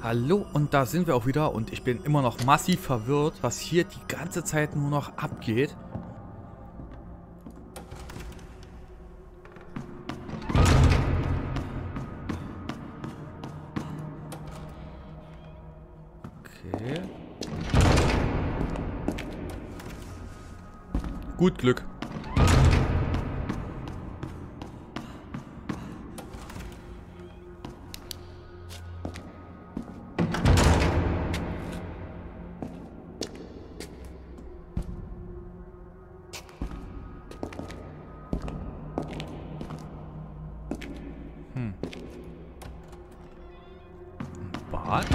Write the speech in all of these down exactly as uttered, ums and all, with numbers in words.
Hallo, und da sind wir auch wieder und ich bin immer noch massiv verwirrt, was hier die ganze Zeit nur noch abgeht. Okay. Gut Glück. Hm. Ein Bad?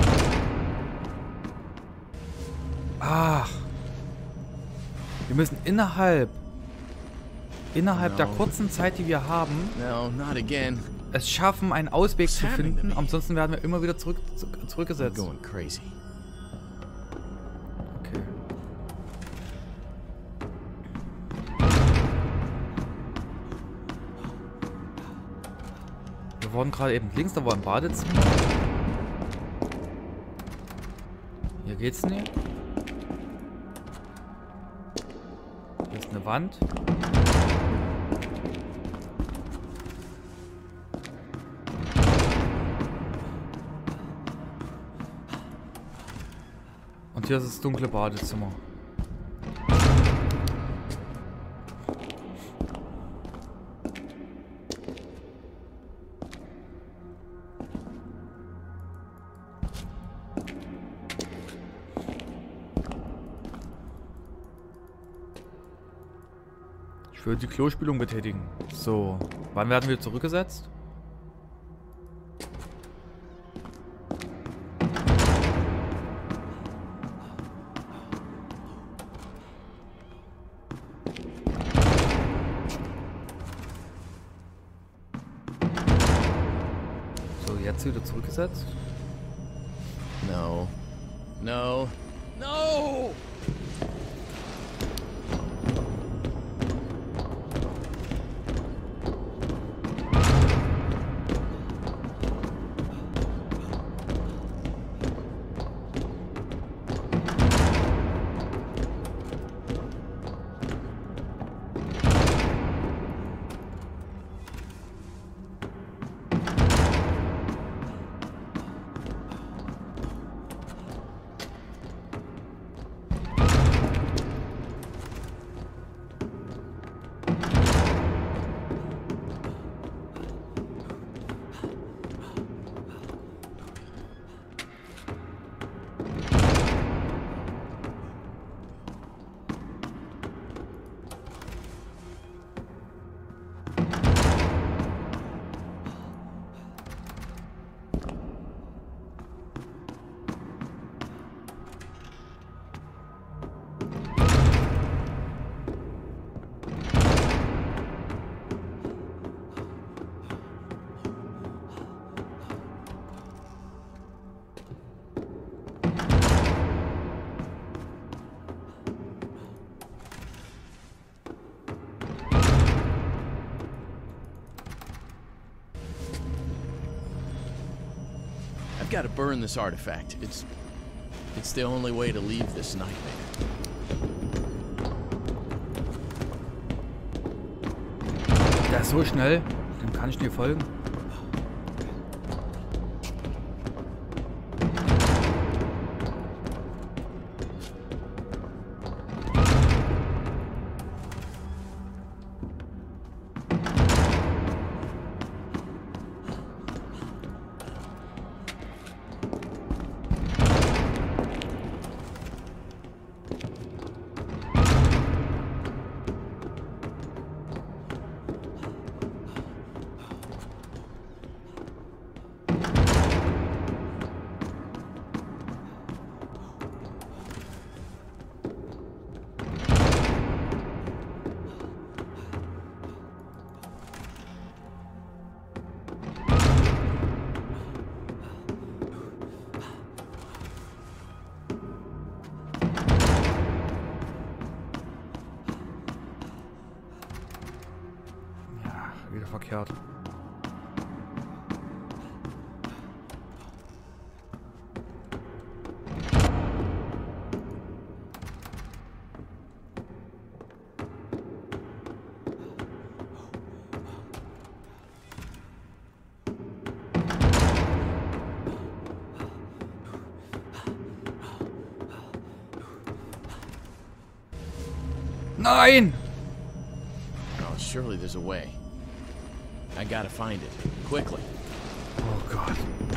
Ach. Wir müssen innerhalb innerhalb der kurzen Zeit, die wir haben, No, not again. es schaffen, einen Ausweg What's zu happening to finden. me? Ansonsten werden wir immer wieder zurück, zu- I'm zurückgesetzt. going crazy. Okay. Wir waren gerade eben links, da war ein Badezimmer. Hier geht's nicht. Hier ist eine Wand. Und hier ist das dunkle Badezimmer. Ich will die Klospülung betätigen. So, wann werden wir zurückgesetzt? So, jetzt wieder zurückgesetzt. No. No. No! I've got to burn this artifact. It's it's the only way to leave this nightmare. Der ist so schnell, dem kann ich nicht folgen. Nein! Oh, surely there's a way. I gotta find it. Quickly. Oh Gott.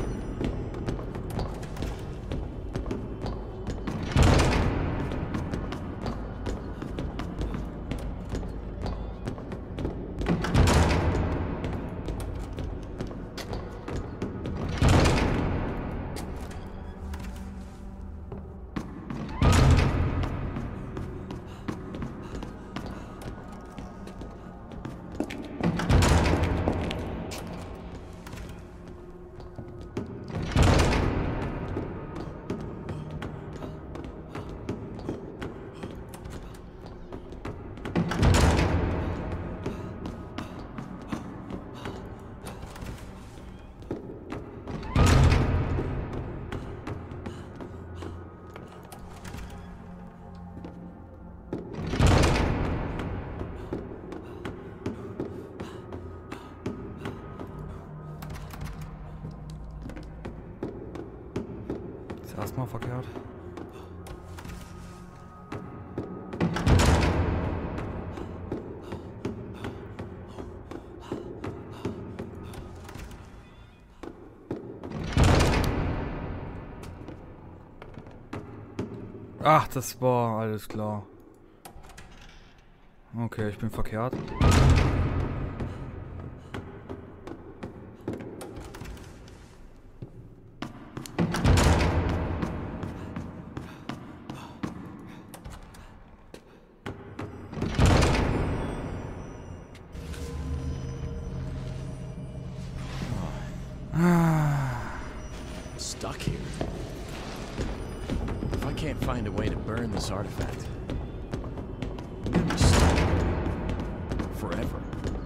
Ist erstmal verkehrt. Ach, das war alles klar. Okay, ich bin verkehrt. Stuck here. If I can't find a way to burn this artifact, I'm gonna be stuck here forever.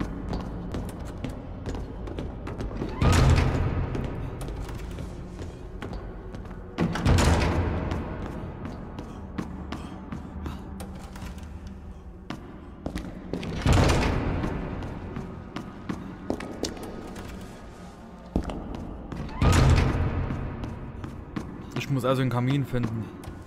Ich muss also einen Kamin finden.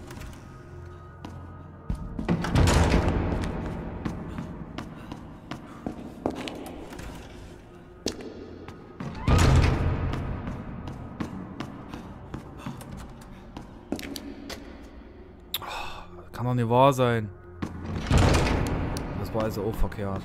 Oh, kann doch nicht wahr sein. Das war also auch verkehrt.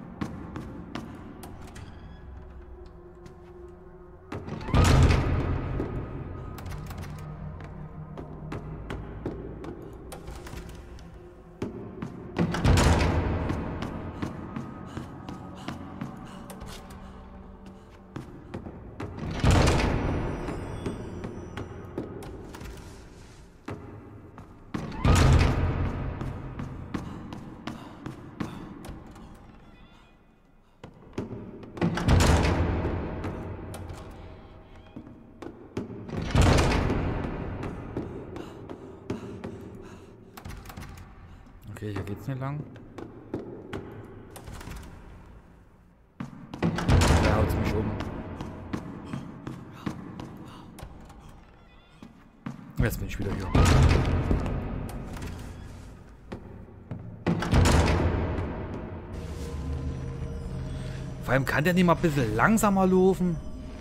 Okay, hier geht's nicht lang. Da haut's mich um. Jetzt bin ich wieder hier. Vor allem kann der nicht mal ein bisschen langsamer laufen.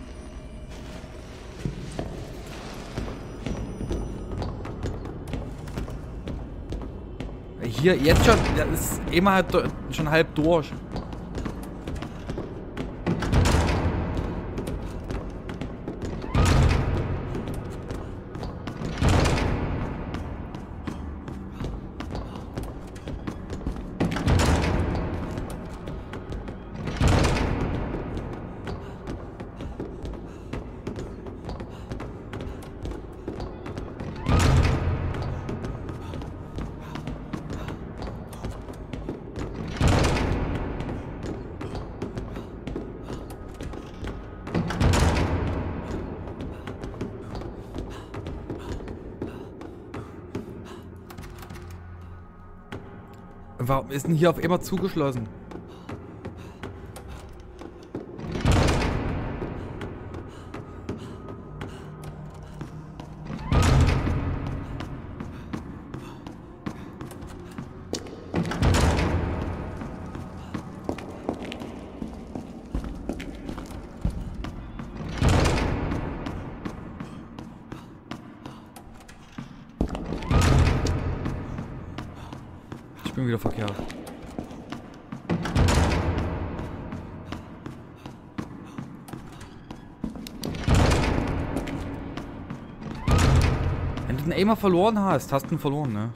Hier, jetzt schon, das ist immer halt schon halb durch. Warum ist denn hier auf immer zugeschlossen? Ich bin wieder verkehrt. Wenn du den Aimer verloren hast, hast du ihn verloren, ne?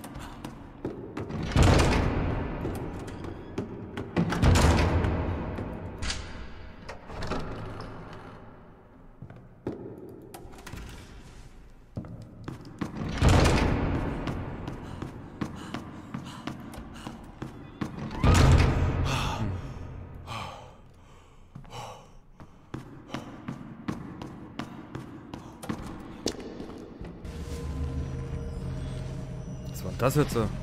Was war das jetzt so?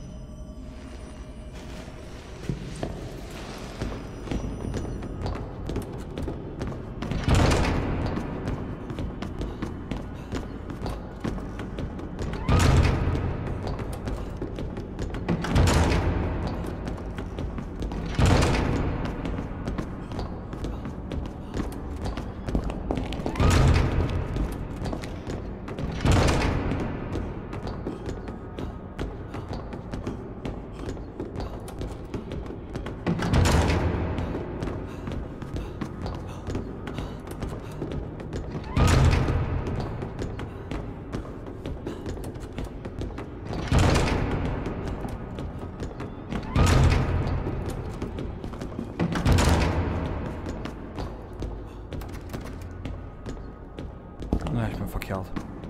Na, ich bin verkehrt.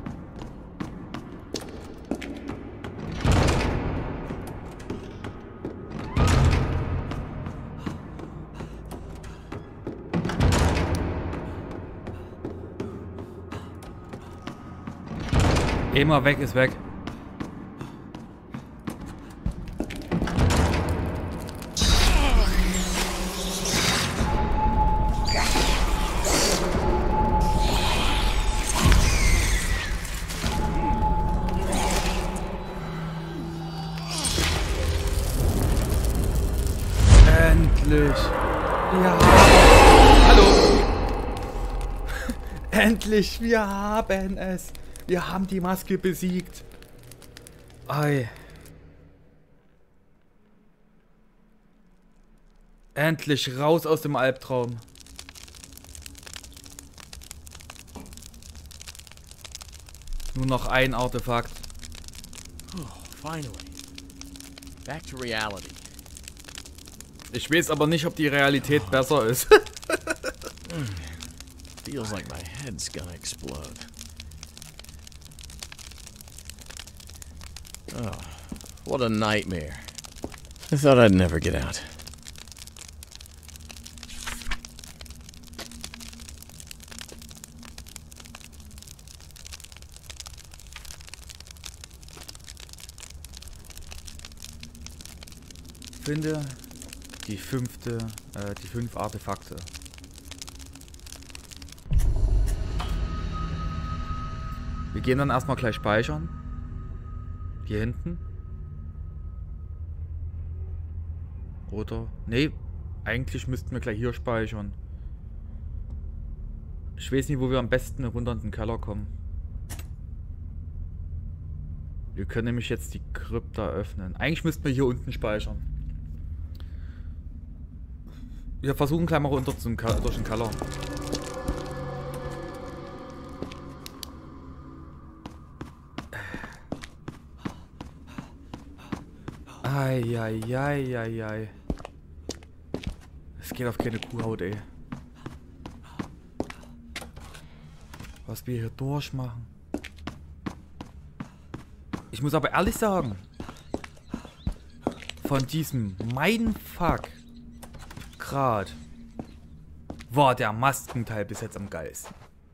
Immer weg ist weg. Endlich. Ja. Hallo. Endlich, wir haben es. Wir haben die Maske besiegt. Ei. Endlich raus aus dem Albtraum. Nur noch ein Artefakt. Oh, finally. Back to reality. Ich weiß aber nicht, ob die Realität oh. besser ist. Feels like my head's gonna explode. Oh, what a nightmare. I thought I'd never get out. Finde die fünfte, äh, die fünf Artefakte. Wir gehen dann erstmal gleich speichern. Hier hinten. Oder? Nee, eigentlich müssten wir gleich hier speichern. Ich weiß nicht, wo wir am besten runter in den Keller kommen. Wir können nämlich jetzt die Krypta öffnen. Eigentlich müssten wir hier unten speichern. Wir versuchen gleich mal runter zum Ke- durch den Keller. Eieieiei. Es geht auf keine Kuhhaut, ey. Was wir hier durchmachen. Ich muss aber ehrlich sagen, von diesem Mindfuck Grad war der Maskenteil bis jetzt am geilsten.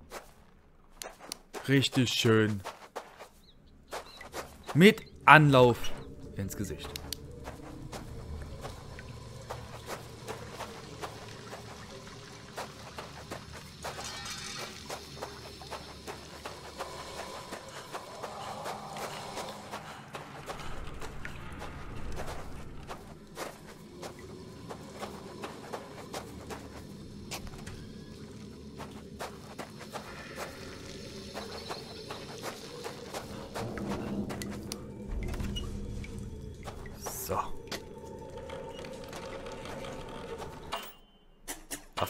Richtig schön. Mit Anlauf ins Gesicht.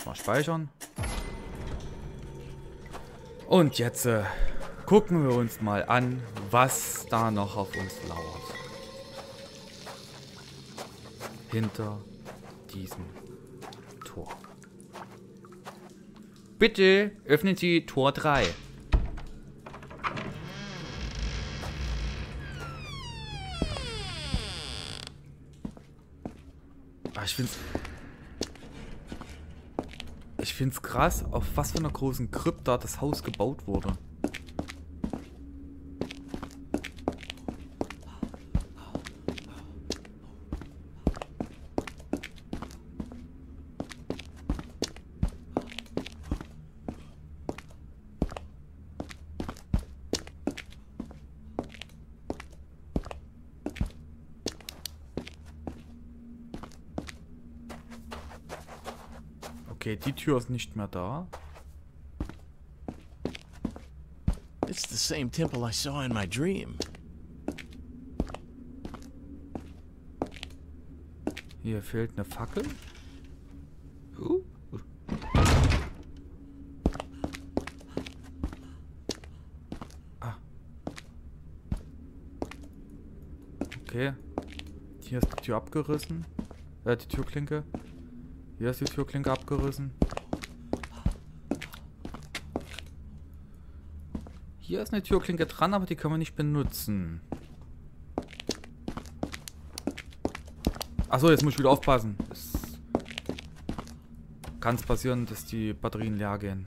Erstmal speichern. Und jetzt äh, gucken wir uns mal an, was da noch auf uns lauert. Hinter diesem Tor. Bitte öffnen Sie Tor drei. Ich find's, ich find's krass, auf was für einer großen Krypta das Haus gebaut wurde. Okay, die Tür ist nicht mehr da. It's the same temple I saw in my dream. Hier fehlt eine Fackel. Uh. Ah. Okay. Hier ist die Tür abgerissen. Äh, die Türklinke. Hier ist die Türklinke abgerissen. Hier ist eine Türklinke dran, aber die können wir nicht benutzen. Achso, jetzt muss ich wieder aufpassen. Es kann passieren, dass die Batterien leer gehen.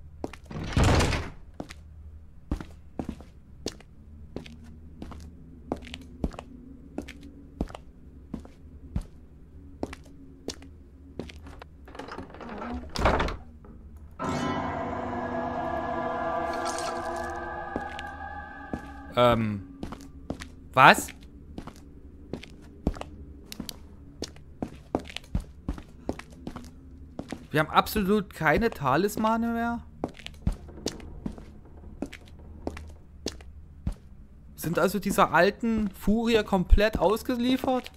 Ähm. Was? Wir haben absolut keine Talismane mehr. Sind also dieser alten Furie komplett ausgeliefert?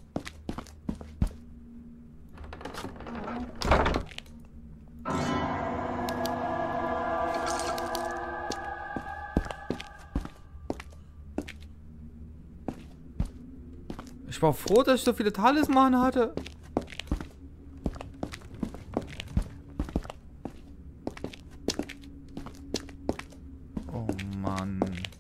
Ich war froh, dass ich so viele Talismane hatte. Oh Mann.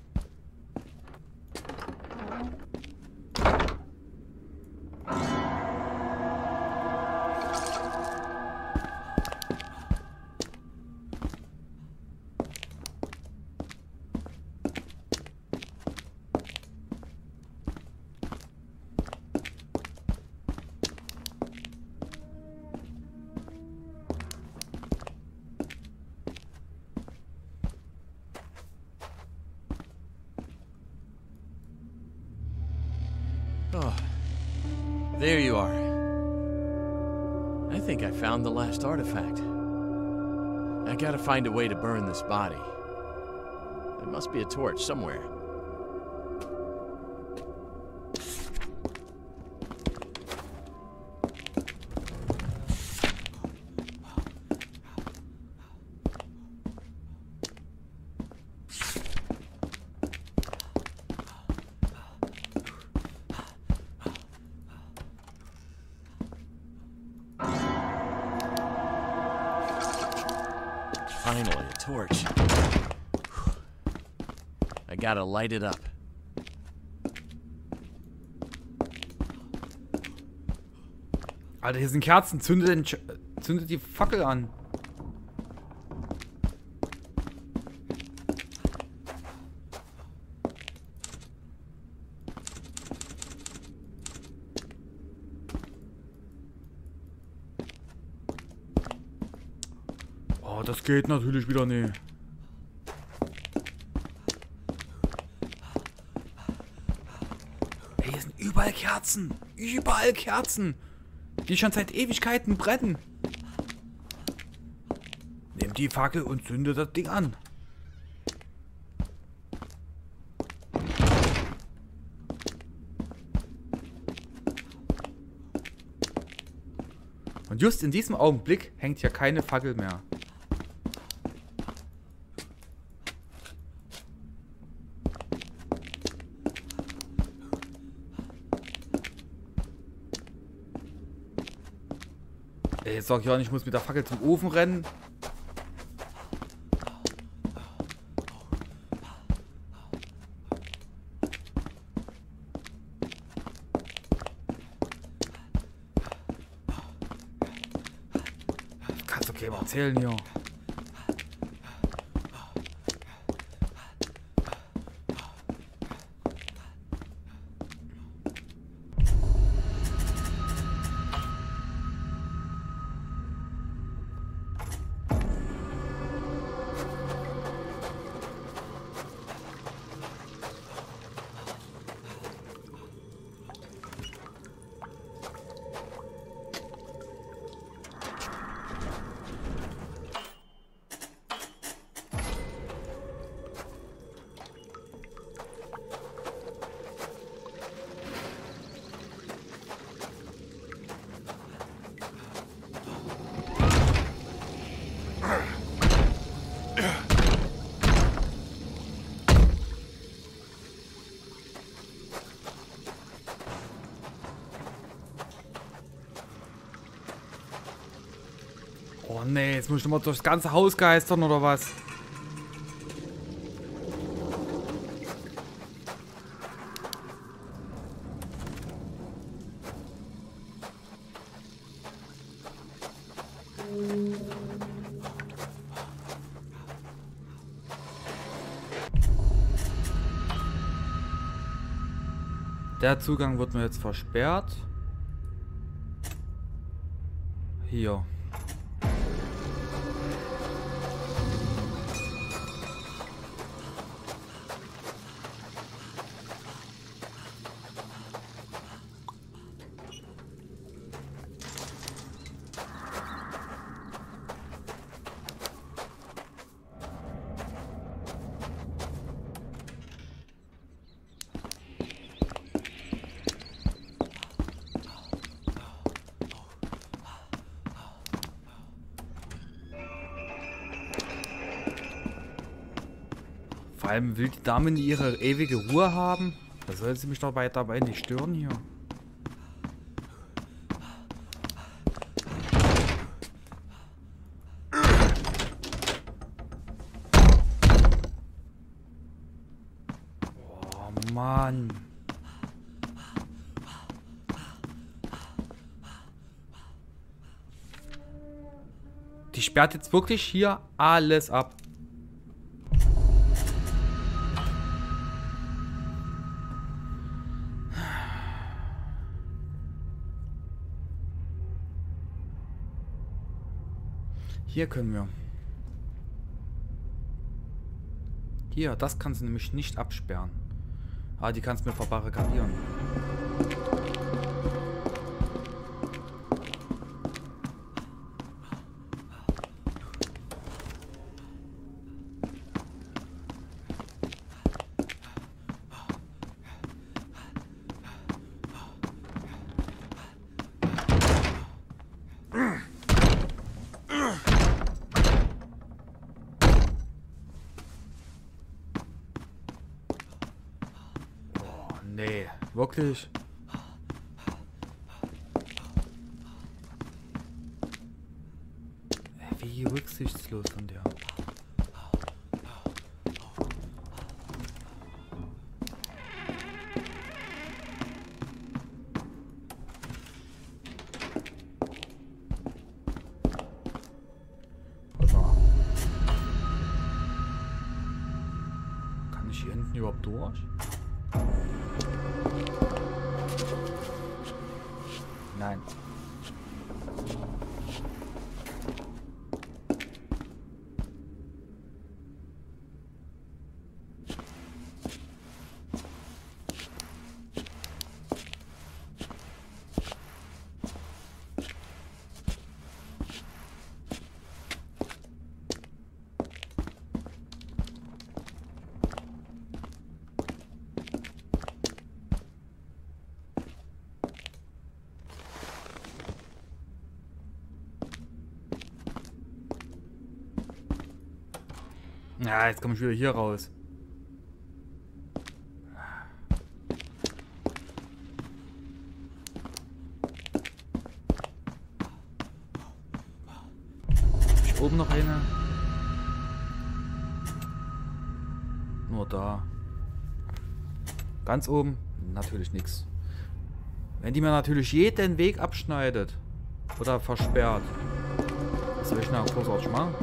Oh, there you are. I think I found the last artifact. I gotta find a way to burn this body. There must be a torch somewhere. Finally, a torch. I gotta light it up. Alter, hier sind Kerzen. Zünde, den Sch zünde die Fackel an. Oh, das geht natürlich wieder nicht. Ey, hier sind überall Kerzen. Überall Kerzen. Die schon seit Ewigkeiten brennen. Nimm die Fackel und zünde das Ding an. Und Und just in diesem Augenblick hängt hier keine Fackel mehr. Ey, jetzt sag ich auch nicht, ich muss mit der Fackel zum Ofen rennen. Kannst du okay mal erzählen hier. Oh nee, jetzt muss ich nochmal durchs ganze Haus geistern oder was? Der Zugang wird mir jetzt versperrt. Hier. Vor allem will die Dame ihre ewige Ruhe haben. Da soll sie mich doch weiter dabei nicht stören hier. Oh Mann. Die sperrt jetzt wirklich hier alles ab. Hier können wir. Hier, das kann sie nämlich nicht absperren. Ah, die kann es mir verbarrikadieren. Nee, wirklich? Wie rücksichtslos von der. Warte mal. Kann ich hier hinten überhaupt durch? Nein. Ja, jetzt komme ich wieder hier raus. Hab ich oben noch eine? Nur da. Ganz oben? Natürlich nichts. Wenn die mir natürlich jeden Weg abschneidet oder versperrt. Was soll ich nach großartig machen?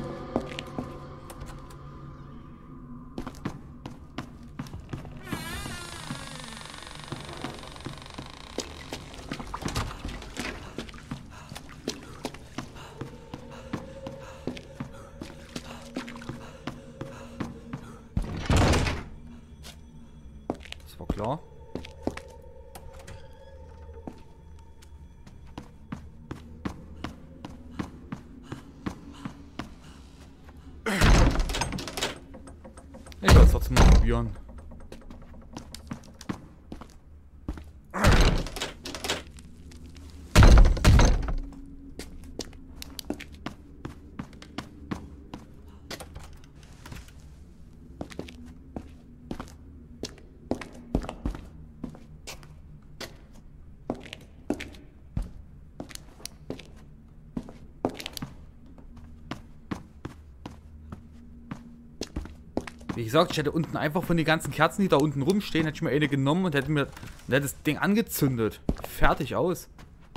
Das war klar. Ich werde es trotzdem mal probieren. Wie gesagt, ich hätte unten einfach von den ganzen Kerzen, die da unten rumstehen, hätte ich mir eine genommen und hätte mir und hätte das Ding angezündet. Fertig aus.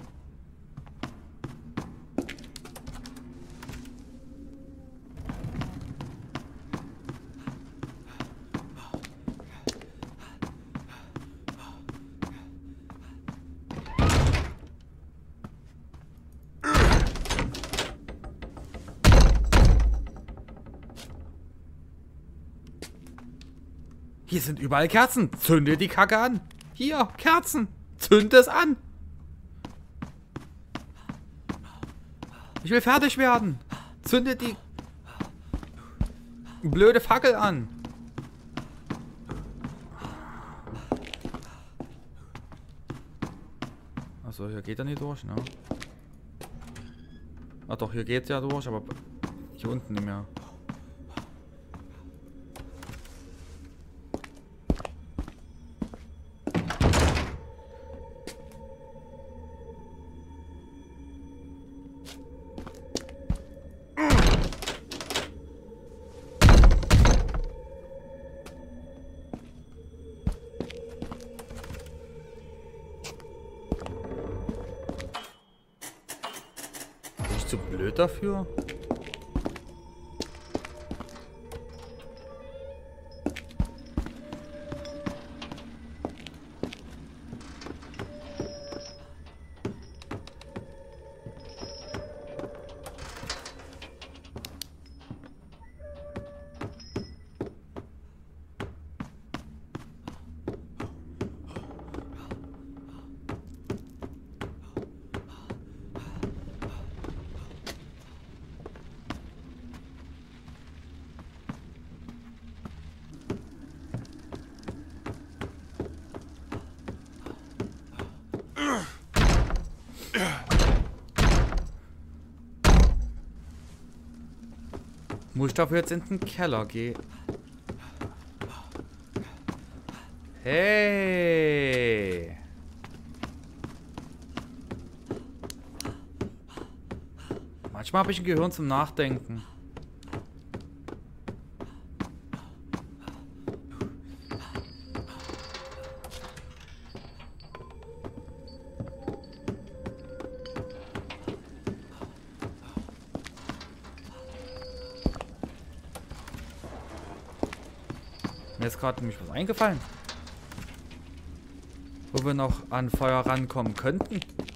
Hier sind überall Kerzen. Zünde die Kacke an. Hier, Kerzen. Zünd es an. Ich will fertig werden. Zünde die blöde Fackel an. Achso, hier geht er nicht durch, ne? Ach doch, hier geht's ja durch, aber hier unten nicht mehr. Zu blöd dafür? Muss ich dafür jetzt in den Keller gehen? Hey! Manchmal habe ich ein Gehirn zum Nachdenken. Mir ist gerade nämlich was eingefallen. Wo wir noch an Feuer rankommen könnten.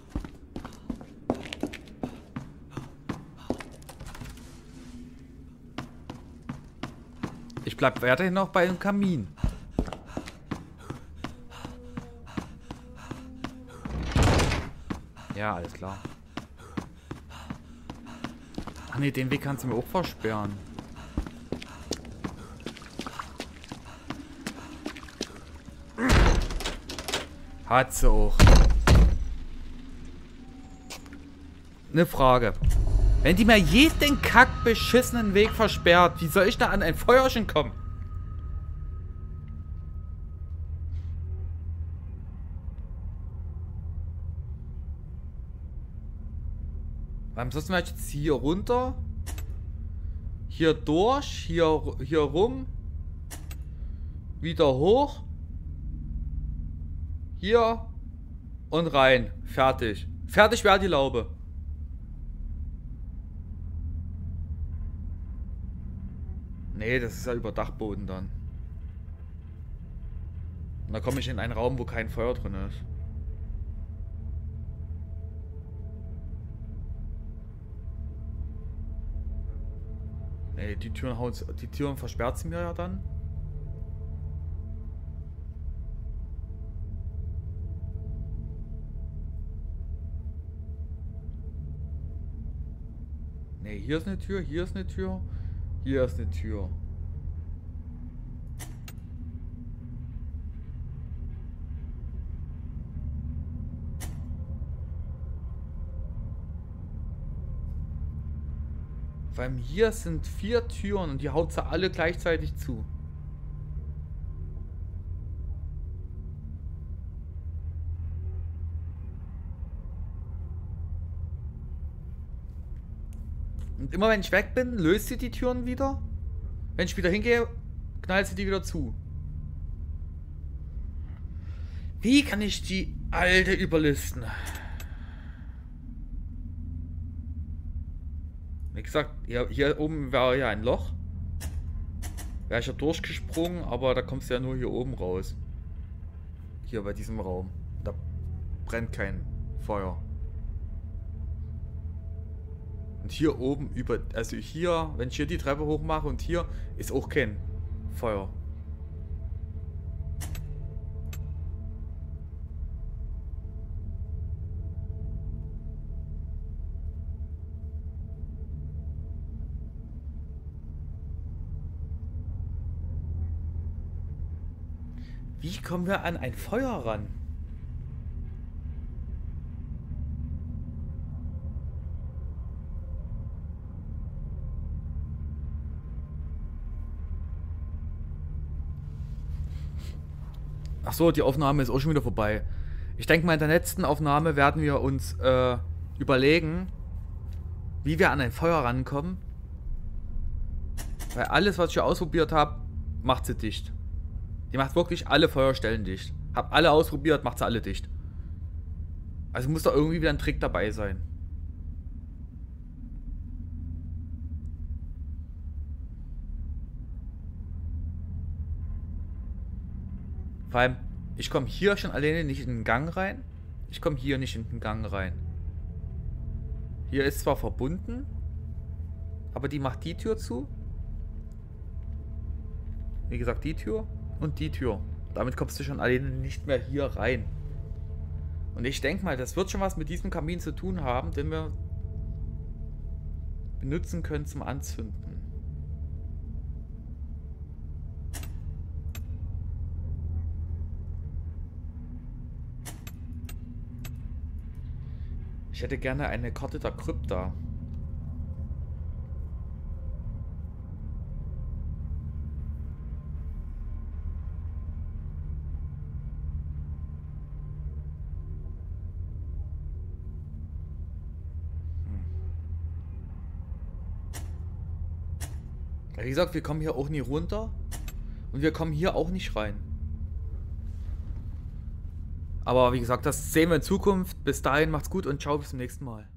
Ich bleib weiterhin noch bei dem Kamin. Ja, alles klar. Ach nee, den Weg kannst du mir auch versperren. Hat sie auch. Eine Frage. Wenn die mir jeden kackbeschissenen Weg versperrt, wie soll ich da an ein Feuerchen kommen? Warum sollst du mir jetzt hier runter? Hier durch, hier, hier rum. Wieder hoch. Hier. Und rein. Fertig. Fertig wäre die Laube. Nee, das ist ja über Dachboden dann. Und da komme ich in einen Raum, wo kein Feuer drin ist. Nee, die Türen hauen, die Türen versperrt sie mir ja dann. Nee, hier ist eine Tür, hier ist eine Tür, hier ist eine Tür. Vor allem hier sind vier Türen und die haut sie alle gleichzeitig zu. Und immer wenn ich weg bin, löst sie die Türen wieder. Wenn ich wieder hingehe, knallt sie die wieder zu. Wie kann ich die alte überlisten? Wie gesagt, hier, hier oben wäre ja ein Loch. Wäre ich ja durchgesprungen, aber da kommst du ja nur hier oben raus. Hier bei diesem Raum. Da brennt kein Feuer. Und hier oben über, also hier, wenn ich hier die Treppe hoch mache und hier ist auch kein Feuer. Wie kommen wir an ein Feuer ran? Ach so, die Aufnahme ist auch schon wieder vorbei. Ich denke mal, in der letzten Aufnahme werden wir uns äh, überlegen, wie wir an ein Feuer rankommen. Weil alles, was ich hier ausprobiert habe, macht sie dicht. Die macht wirklich alle Feuerstellen dicht. Hab alle ausprobiert, macht sie alle dicht. Also muss da irgendwie wieder ein Trick dabei sein. Vor allem, ich komme hier schon alleine nicht in den Gang rein. Ich komme hier nicht in den Gang rein. Hier ist zwar verbunden, aber die macht die Tür zu. Wie gesagt, die Tür und die Tür. Damit kommst du schon alleine nicht mehr hier rein. Und ich denke mal, das wird schon was mit diesem Kamin zu tun haben, den wir benutzen können zum Anzünden. Ich hätte gerne eine Karte der Krypta. Wie gesagt, wir kommen hier auch nie runter und wir kommen hier auch nicht rein. Aber wie gesagt, das sehen wir in Zukunft. Bis dahin, macht's gut und ciao, bis zum nächsten Mal.